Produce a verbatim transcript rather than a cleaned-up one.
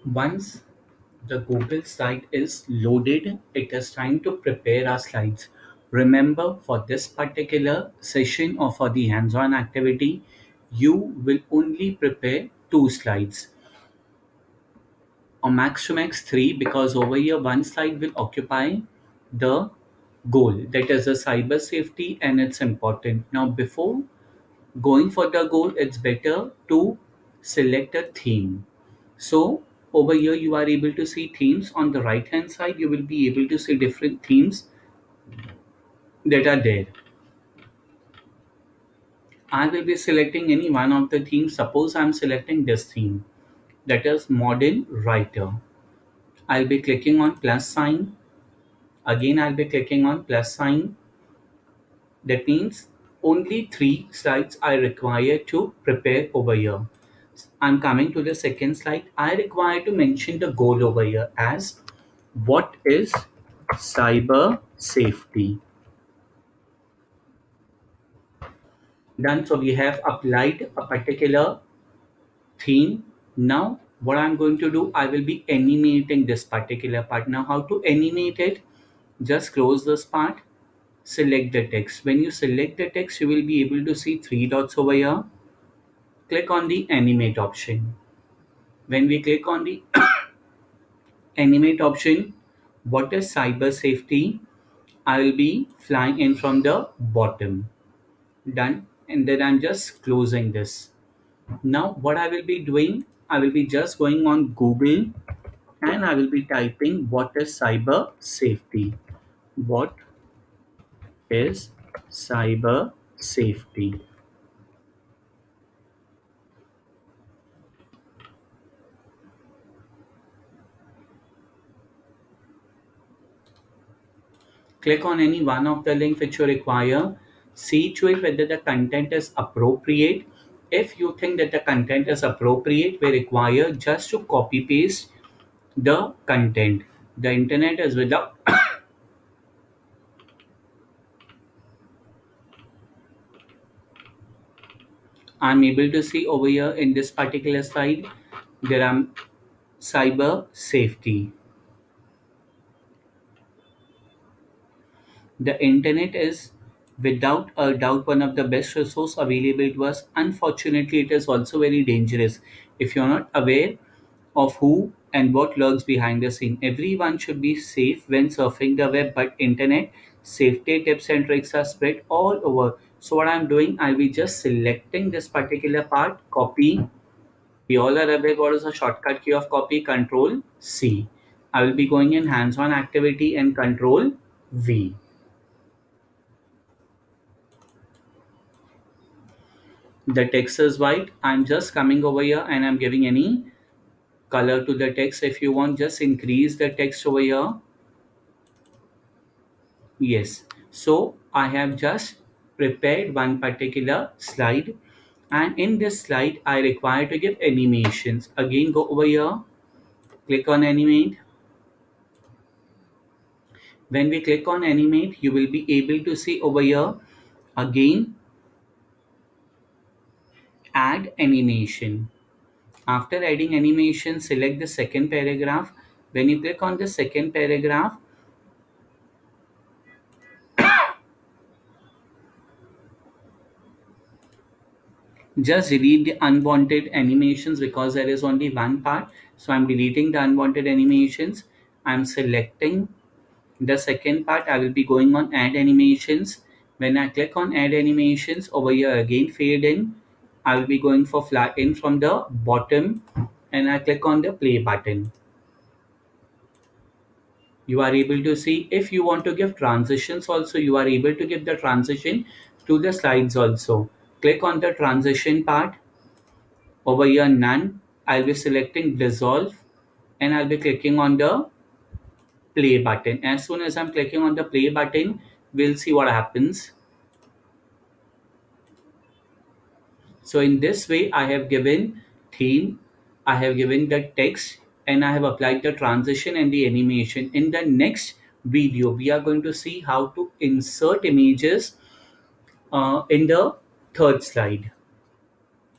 Once the Google slide is loaded, it is time to prepare our slides. Remember, for this particular session or for the hands-on activity, you will only prepare two slides or max to max three, because over here one slide will occupy the goal, that is the cyber safety, and it's important. Now, before going for the goal, it's better to select a theme. So over here you are able to see themes. On the right hand side you will be able to see different themes that are there. I will be selecting any one of the themes. Suppose I'm selecting this theme, that is modern writer. I'll be clicking on plus sign. Again I'll be clicking on plus sign. That means only three slides I require to prepare over here. I'm coming to the second slide. I require to mention the goal over here as what is cyber safety. Done. So we have applied a particular theme. Now what I'm going to do, I will be animating this particular part. Now how to animate it? Just close this part, select the text. When you select the text, you will be able to see three dots over here. Click on the animate option. When we click on the animate option, what is cyber safety? I will be flying in from the bottom. Done. And then I'm just closing this. Now what I will be doing, I will be just going on Google and I will be typing what is cyber safety. What is cyber safety? Click on any one of the link which you require. See to it whether the content is appropriate. If you think that the content is appropriate, we require just to copy paste the content. The internet is without I'm able to see over here in this particular slide there are cyber safety. The internet is without a doubt one of the best resource available to us. Unfortunately, it is also very dangerous if you're not aware of who and what lurks behind the scene. Everyone should be safe when surfing the web, but internet safety tips and tricks are spread all over. So what I'm doing, I'll be just selecting this particular part, copy. We all are aware what is the shortcut key of copy, control C. I will be going in hands-on activity and control V. The text is white. I'm just coming over here and I'm giving any color to the text. If you want, just increase the text over here. Yes. So I have just prepared one particular slide, and in this slide I require to give animations. Again, go over here, click on animate. When we click on animate, you will be able to see over here again add animation. After adding animation, select the second paragraph. When you click on the second paragraph, just delete the unwanted animations because there is only one part. So I'm deleting the unwanted animations. I'm selecting the second part. I will be going on add animations. When I click on add animations over here, again fade in, I will be going for flat in from the bottom, and I click on the play button. You are able to see, if you want to give transitions also, you are able to give the transition to the slides also. Click on the transition part. Over here, none. I'll be selecting dissolve and I'll be clicking on the play button. As soon as I'm clicking on the play button, we'll see what happens. So in this way, I have given theme, I have given the text, and I have applied the transition and the animation. In the next video, we are going to see how to insert images uh, in the third slide.